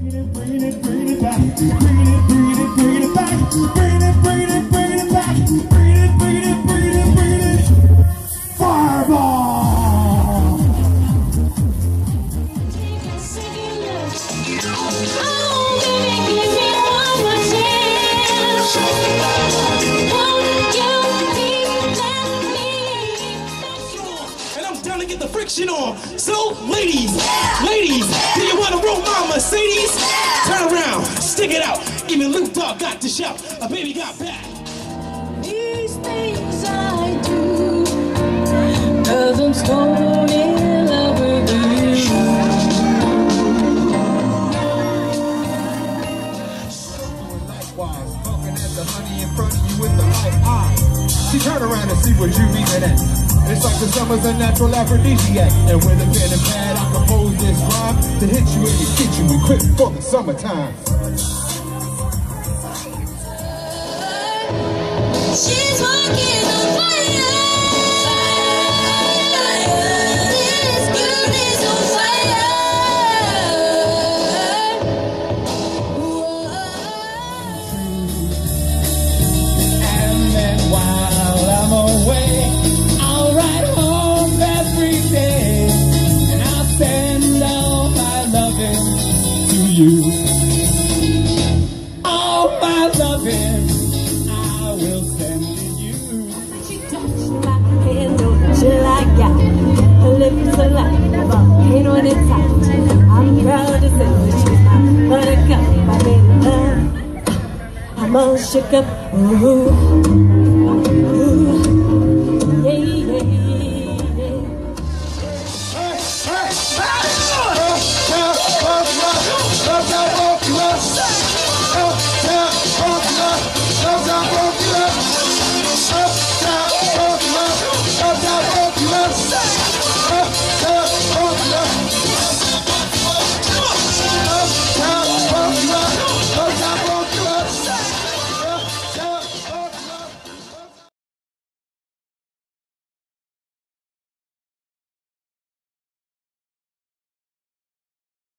So, ladies, do you want to roll my Mercedes? Turn around, stick it out. Even Luke Dog got to shout. A baby got back. These things I do, 'cause I'm so in love with you. Likewise, looking at the honey in front of you with the right eye. She turn around and see what you leaving at. It's like the summer's a natural aphrodisiac. And with a pen and pad, I compose this rhyme to hit you and to get you equipped for the summertime. She's walking on fire. This girl is on fire. And then while I'm away, I'll ride home every day, and I'll send all my loving to you. All my loving I will send to you. She touched my hand, don't you like it? Her lips are like a volcano on its top. I'm proud to say that she's my buttercup. I made love, I'm all shook up. Ooh.